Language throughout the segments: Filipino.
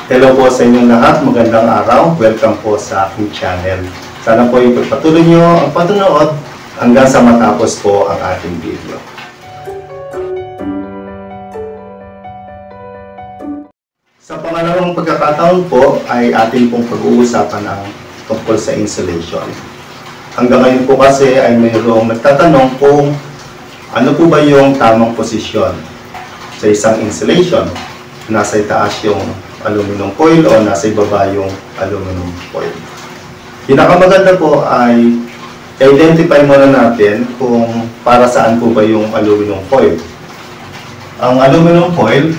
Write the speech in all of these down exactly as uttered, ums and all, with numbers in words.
Hello po sa inyong lahat, magandang araw. Welcome po sa aking channel. Sana po ipagpatuloy nyo ang patunood hanggang sa matapos po ang ating video. Sa pangalawang pagkakataon po ay ating pong pag-uusapan ang tungkol sa insulation. Hanggang ngayon po kasi ay mayroong nagtatanong kung ano po ba yung tamang posisyon sa isang insulation. Nasa itaas yung aluminum foil o nasa ibaba yung aluminum foil. Pinakamaganda po ay identify muna natin kung para saan po ba yung aluminum foil. Ang aluminum foil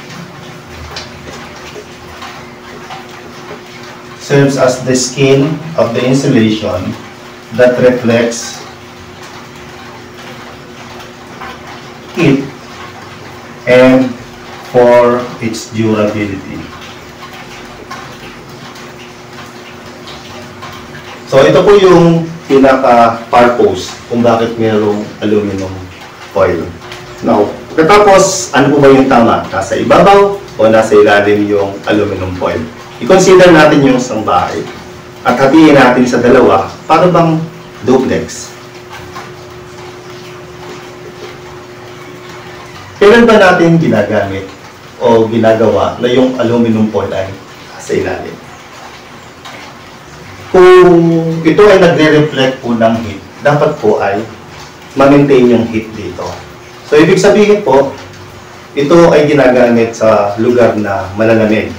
serves as the skin of the insulation that reflects heat and for its durability. So ito po yung pinaka-purpose kung bakit mayroong aluminum foil. Now, katapos, ano po ba yung tama? Nasa ibabaw o nasa ilalim yung aluminum foil? I-consider natin yung isang bahay at hatiin natin sa dalawa para bang duplex. Kailan ba natin ginagamit o ginagawa na yung aluminum foil ay sa ilalim? Kung ito ay nagre-reflect po ng heat, dapat po ay ma-maintain yung heat dito. So, ibig sabihin po, ito ay ginagamit sa lugar na malalamig.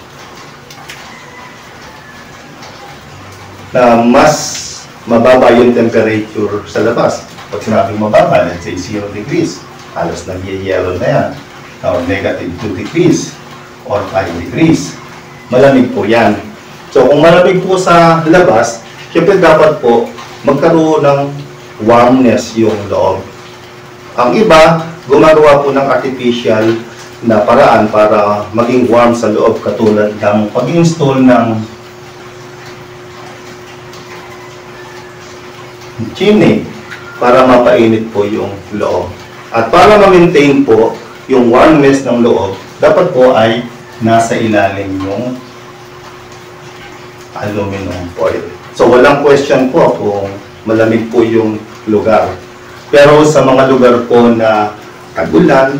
Na mas mababa yung temperature sa labas. Pag sinabing mababa, let's say zero degrees, halos nag-yellow na yan. Or negative two degrees or five degrees. Malamig po yan. So, kung malamig po sa labas, syempre dapat po magkaroon ng warmness yung loob. Ang iba, gumagawa po ng artificial na paraan para maging warm sa loob, katulad ng pag-install ng chimney para mapainit po yung loob. At para ma-maintain po yung warmness ng loob, dapat po ay nasa ilalim yung aluminum foil. So, walang question po kung malamig po yung lugar. Pero sa mga lugar po na tag-ulan,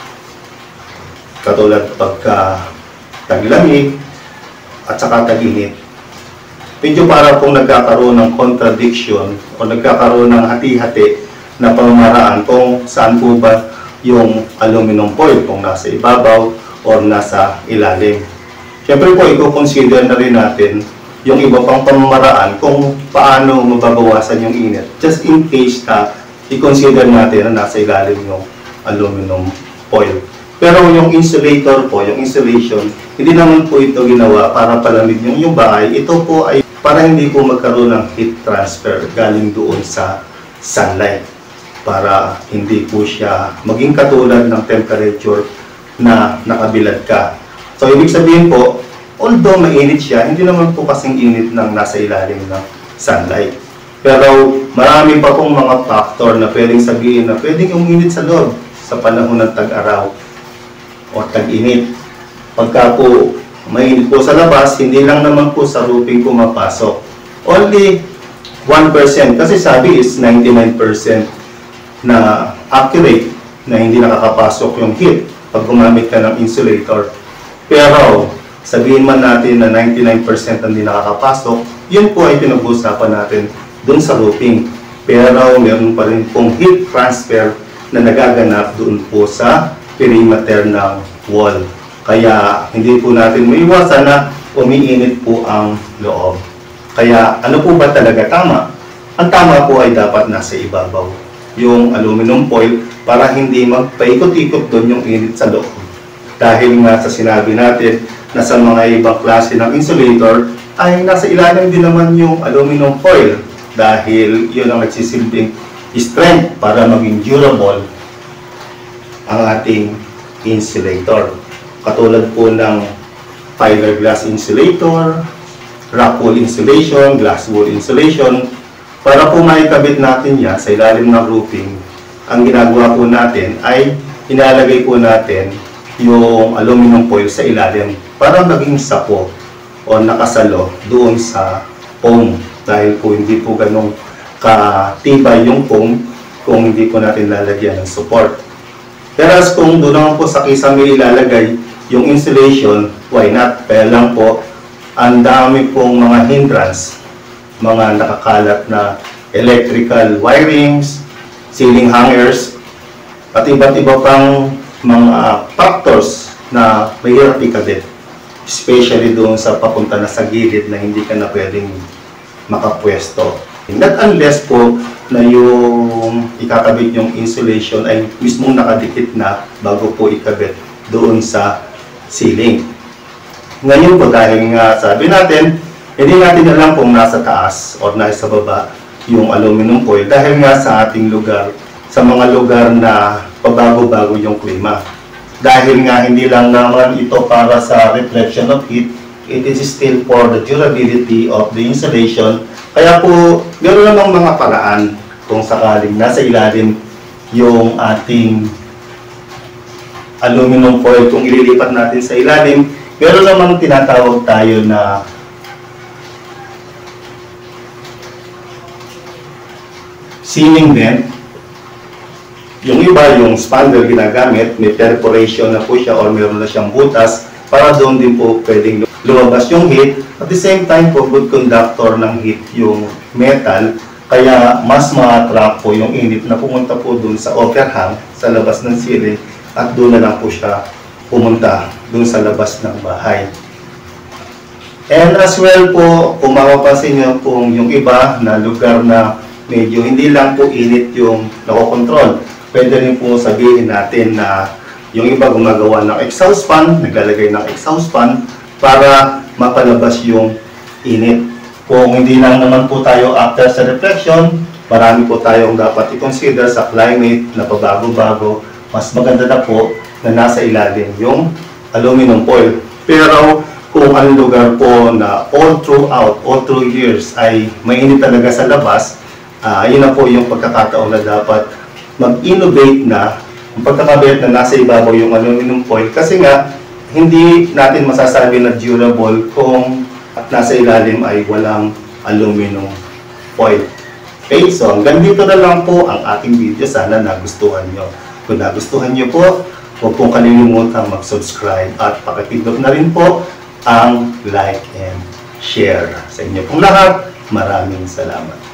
katulad pagka taglamig at saka tag-init, medyo para pong nagkakaroon ng contradiction o nagkakaroon ng hati-hati na pamamaraan kung saan po ba yung aluminum foil, kung nasa ibabaw o nasa ilalim. Siyempre po, i-consider na rin natin yung iba pang pamamaraan kung paano mababawasan yung init. Just in case na i-consider natin na nasa ilalim yung aluminum foil. Pero yung insulator po, yung insulation, hindi naman po ito ginawa para palamig yung, yung bahay. Ito po ay para hindi po magkaroon ng heat transfer galing doon sa sunlight, para hindi po siya maging katulad ng temperature na nakabilad ka. So, ibig sabihin po, although mainit siya, hindi naman po kasing init ng nasa ilalim ng sunlight. Pero marami pa pong mga factor na pwedeng sabihin na pwedeng uminit sa loob sa panahon ng tag-araw o tag-init. Pagka po mainit po sa labas, hindi lang naman po sa roofing pumapasok. Only one percent, kasi sabi is ninety-nine percent na accurate na hindi nakakapasok yung heat pag gumamit ka ng insulator. Pero sabihin man natin na ninety-nine percent hindi nakakapasok, yun po ay pinag-uusapan natin dun sa roofing. Pero meron pa rin pong heat transfer na nagaganap dun po sa perimeter ng wall. Kaya hindi po natin maiwasan na umiinit po ang loob. Kaya ano po ba talaga tama? Ang tama po ay dapat nasa ibabaw yung aluminum foil para hindi magpaikot-ikot doon yung init sa loob. Dahil nga sa sinabi natin na sa mga ibang klase ng insulator ay nasa ilalim din naman yung aluminum foil dahil yun ang nagsisilbing strength para maging durable ang ating insulator. Katulad po ng fiberglass insulator, rock wool insulation, glass wool insulation. Para po maikabit natin yan sa ilalim ng roofing, ang ginagawa po natin ay inalagay po natin yung aluminum foil sa ilalim para maging sapo o nakasalo doon sa foam, dahil po hindi po ganong katibay yung foam kung hindi po natin lalagyan ng support. Whereas kung doon naman po sa kisame ilalagay yung insulation, why not? Kaya lang po, ang dami pong mga hindrance, mga nakakalat na electrical wirings, ceiling hangers, at iba't iba pang mga factors na mahirap ikabit. Especially doon sa papunta na sa gilid na hindi ka na pwedeng makapwesto. Not unless po na yung ikakabit yung insulation ay mismong nakadikit na bago po ikabit doon sa ceiling. Ngayon po, dahil nga sabi natin, hindi natin alam kung nasa taas o nasa baba yung aluminum foil dahil nga sa ating lugar, sa mga lugar na pabago-bago yung klima. Dahil nga hindi lang naman ito para sa reflection of heat, it is still for the durability of the insulation. Kaya po, meron namang mga paraan kung sakaling nasa ilalim yung ating aluminum foil, kung ililipat natin sa ilalim, meron namang tinatawag tayo na sealing vent. Yung iba, yung spandrel ginagamit, may perforation na po siya or meron na siyang butas para doon din po pwedeng lumabas yung heat. At the same time po, good conductor ng heat yung metal, kaya mas ma-trap po yung init na pumunta po doon sa overhang, sa labas ng ceiling, at doon na lang po siya pumunta doon sa labas ng bahay. And as well po, kung mapapansin nyo kung yung iba na lugar na medyo hindi lang po init yung nakokontrol, pwede rin po sabihin natin na yung iba gumagawa ng exhaust fan, naglalagay ng exhaust fan para mapalabas yung init. Kung hindi lang naman po tayo after sa reflection, marami po tayong dapat i-consider sa climate na pabago-bago. Mas maganda na po na nasa ilalim yung aluminum foil. Pero kung ang lugar po na all throughout, all through years ay mainit talaga sa labas, uh, yun na po yung pagkakataon na dapat mag-innovate na ang pagkakabit na nasa ibabaw yung aluminum foil, kasi nga hindi natin masasabi na durable kung at nasa ilalim ay walang aluminum foil. Okay, so hanggang dito na lang po ang ating video. Sana nagustuhan nyo. Kung nagustuhan nyo po, huwag pong kalilimutang mag-subscribe at pakipindot na rin po ang like and share. Sa inyo pong lahat, maraming salamat.